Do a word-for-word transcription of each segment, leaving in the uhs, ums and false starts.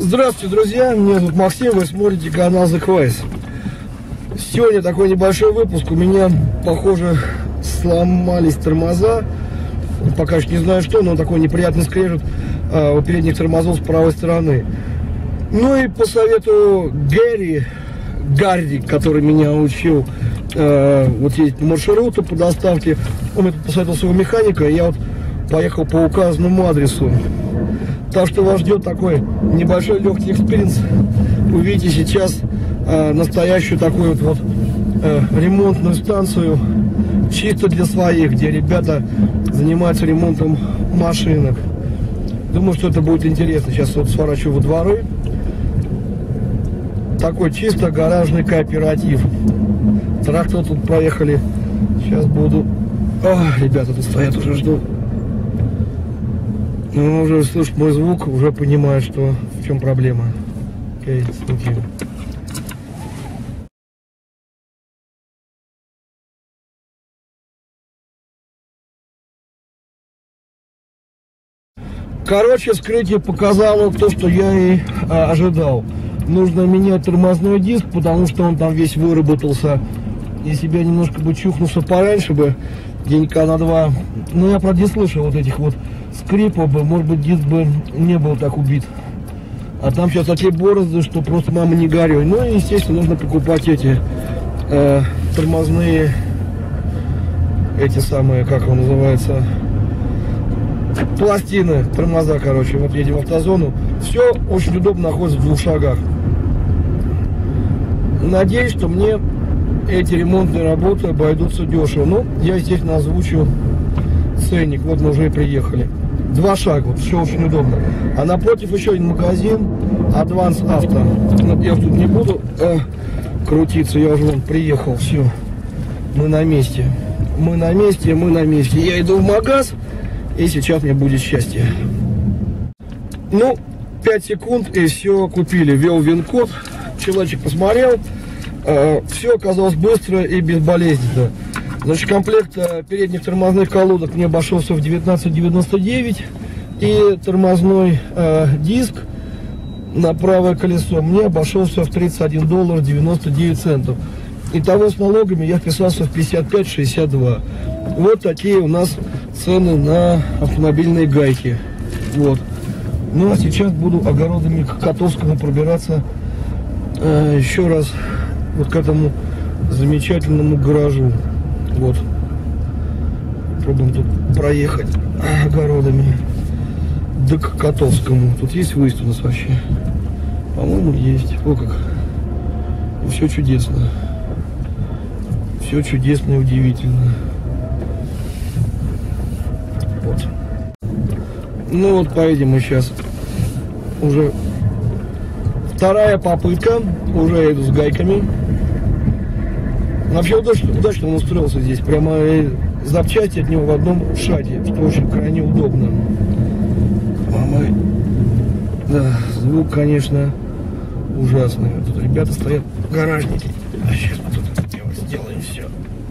Здравствуйте, друзья, меня зовут Максим, вы смотрите канал The Quest. Сегодня такой небольшой выпуск. У меня, похоже, сломались тормоза. Пока что не знаю что, но такой неприятный скрежет а, у передних тормозов с правой стороны. Ну и по совету Гэри, Гарри, который меня учил а, вот ездить по маршруту, по доставке, он мне посоветовал своего механика, и я вот поехал по указанному адресу. Так что вас ждет такой небольшой легкий экспириенс. Увидите сейчас э, настоящую такую вот, вот э, ремонтную станцию, чисто для своих, где ребята занимаются ремонтом машинок. Думаю, что это будет интересно. Сейчас вот сворачиваю во дворы. Такой чисто гаражный кооператив. Трактор тут проехали. Сейчас буду... О, ребята тут стоят, уже ждут. Ну, уже слышит мой звук, уже понимает, что в чем проблема. Окей, смотрим. Короче, вскрытие показало то, что я и а, ожидал. Нужно менять тормозной диск, потому что он там весь выработался. Если бы я немножко бы чухнулся пораньше бы, денька на два. Но я, правда, не слышал вот этих вот скрипов бы, может быть, диск бы не был так убит. А там сейчас такие борозды, что просто мама не горюй. Ну и, естественно, нужно покупать эти э, тормозные, эти самые, как он называется, пластины, тормоза, короче. Вот едем в автозону. Все очень удобно находится в двух шагах. Надеюсь, что мне эти ремонтные работы обойдутся дешево. Ну, я, естественно, озвучу ценник. Вот мы уже и приехали. Два шага, вот все очень удобно. А напротив еще один магазин Advance Auto. Я тут не буду э, крутиться, я уже вон приехал, все. Мы на месте. Мы на месте, мы на месте. Я иду в магаз, и сейчас мне будет счастье. Ну, пять секунд, и все купили. Ввел ВИН-код, человечек посмотрел. Э, все оказалось быстро и безболезненно. Значит, комплект э, передних тормозных колодок мне обошелся в девятнадцать девяносто девять. И тормозной э, диск на правое колесо мне обошелся в тридцать один доллар девяносто девять центов. Итого с налогами я вписался в пятьдесят пять шестьдесят два. Вот такие у нас цены на автомобильные гайки. Вот. Ну а сейчас буду огородами к Котовскому пробираться э, еще раз вот к этому замечательному гаражу. Вот. Пробуем тут проехать огородами. Да к Котовскому. Тут есть выезд у нас вообще? По-моему, есть. О как. И все чудесно. Все чудесно и удивительно. Вот. Ну вот, поедем мы сейчас. Уже вторая попытка. Уже я иду с гайками. Вообще удачно, удачно он устроился здесь. Прямо запчасти от него в одном шаге, что очень крайне удобно. Мама. Да, звук, конечно, ужасный. Тут ребята стоят, гаражники. А сейчас мы тут сделаем все.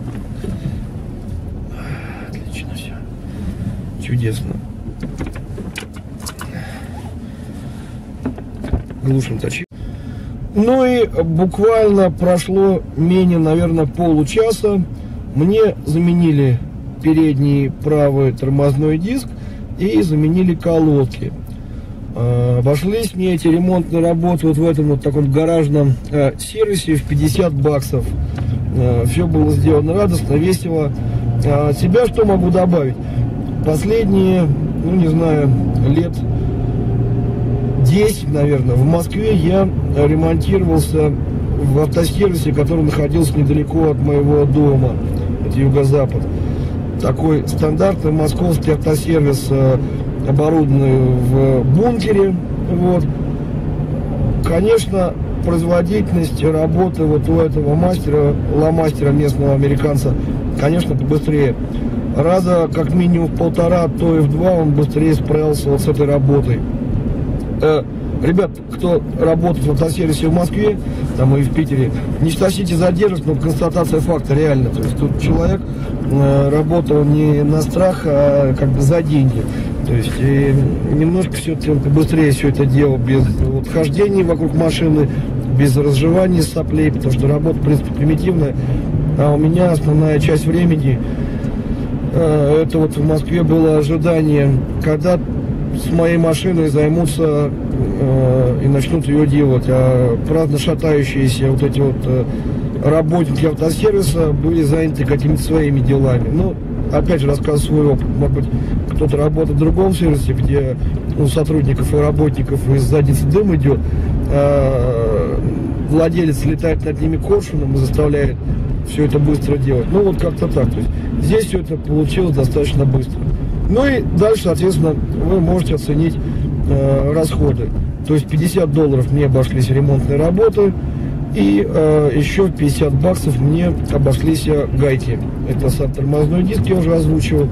Отлично все. Чудесно. Глушим точи. Ну и буквально прошло менее, наверное, получаса. Мне заменили передний правый тормозной диск и заменили колодки. Обошлись мне эти ремонтные работы вот в этом вот таком гаражном э, сервисе в пятьдесят баксов. Э, все было сделано радостно, весело. А от себя что могу добавить? Последние, ну не знаю, лет десять, наверное, в Москве я ремонтировался в автосервисе, который находился недалеко от моего дома. Это Юго-Запад. Такой стандартный московский автосервис, оборудованный в бункере. Вот. Конечно, производительность работы вот у этого мастера, ломастера местного американца, конечно, побыстрее. Раза как минимум в полтора, то и в два он быстрее справился вот с этой работой. Э, ребят, кто работает в автосервисе в Москве, там и в Питере, не сочтите задержек, но констатация факта реально. То есть тут человек э, работал не на страх, а как бы за деньги. То есть и немножко все-таки он побыстрее все это делал, без вот, хождений вокруг машины, без разжевания соплей, потому что работа, в принципе, примитивная. А у меня основная часть времени, э, это вот в Москве было ожидание, когда с моей машиной займутся э, и начнут ее делать. А праздно шатающиеся вот эти вот э, работники автосервиса были заняты какими-то своими делами. Ну, опять же, рассказываю свой опыт. Может быть, кто-то работает в другом сервисе, где у сотрудников и работников из задницы дым идет, а владелец летает над ними коршуном и заставляет все это быстро делать. Ну, вот как-то так. То есть здесь все это получилось достаточно быстро. Ну и дальше, соответственно, вы можете оценить э, расходы. То есть пятьдесят долларов мне обошлись ремонтные работы, и э, еще пятьдесят баксов мне обошлись гайки. Это сам тормозной диск, я уже озвучивал,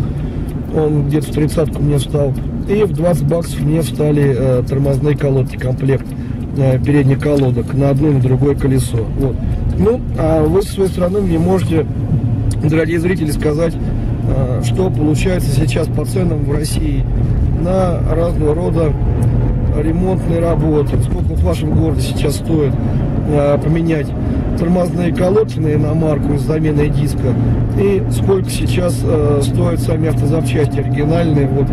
он где-то в тридцатку мне встал. И в двадцать баксов мне встали э, тормозные колодки, комплект э, передних колодок на одно и на другое колесо. Вот. Ну, а вы со своей стороны мне можете, дорогие зрители, сказать, э, что получается сейчас по ценам в России на разного рода ремонтные работы. Сколько в вашем городе сейчас стоит э, поменять тормозные колодки на иномарку с заменой диска, и сколько сейчас э, стоят сами автозапчасти оригинальные вот,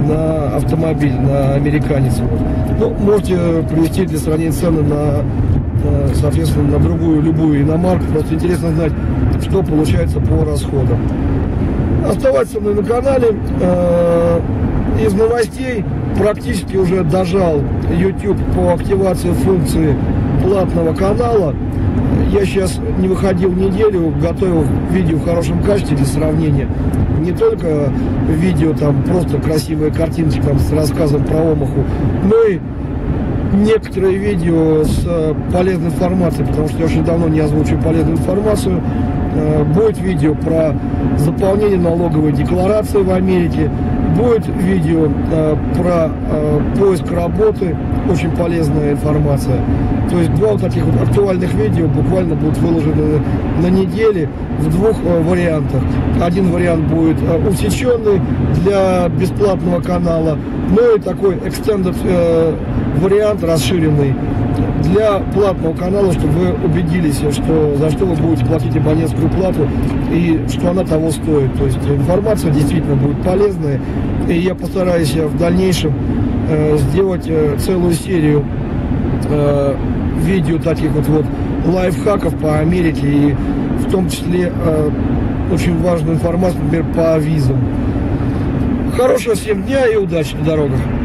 на автомобиль, на американец. Вот. Ну, можете привести для сравнения цены на, э, соответственно, на другую любую иномарку. Просто интересно знать, что получается по расходам. Оставайтесь со мной на канале. Э, из новостей практически уже дожал YouTube по активации функции платного канала. Я сейчас не выходил неделю, готовил видео в хорошем качестве для сравнения. Не только видео, там просто красивые картинки там, с рассказом про Омаху, но и некоторые видео с полезной информацией, потому что я очень давно не озвучиваю полезную информацию. Будет видео про заполнение налоговой декларации в Америке, будет видео э, про э, поиск работы, очень полезная информация. То есть два вот таких вот актуальных видео буквально будут выложены на неделе в двух э, вариантах. Один вариант будет э, усеченный для бесплатного канала, ну и такой extended э, вариант расширенный для платного канала, чтобы вы убедились, что за что вы будете платить абонентскую плату и что она того стоит. То есть информация действительно будет полезная, и я постараюсь в дальнейшем э, сделать э, целую серию э, видео таких вот, вот лайфхаков по Америке, и в том числе э, очень важную информацию, например, по визам. Хорошего всем дня и удачи на дорогах!